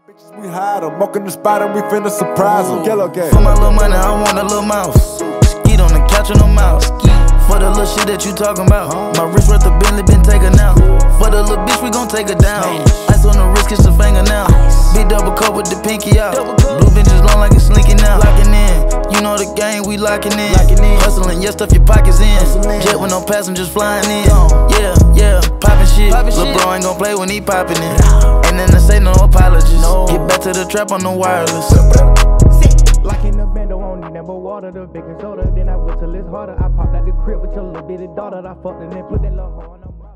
Bitches, we hide them, walk in the spot and we finna surprise them. Yellow gang. For my little money, I want a little mouse. Skeet on the couch with no mouse. For the little shit that you talking about. My wrist worth a Bentley been taken out. For the little bitch, we gon' take her down. Ice on the wrist, kiss the finger now. Big double cup with the pinky out. Blue benches long like it's slinking out. Locking in, you know the game, we locking in. Hustling, yeah, stuff your pockets in. Jet with no passengers flying in. Yeah, poppin' shit. Lil' bro ain't gon' play when he poppin' in. And then I say no apologies. Get back to the trap on the wireless. Like in the bando, I don't need number water, the baking soda. Then I whistle it's harder. I popped out the crib with your little bitty daughter. I fucked and then put that little hoe on the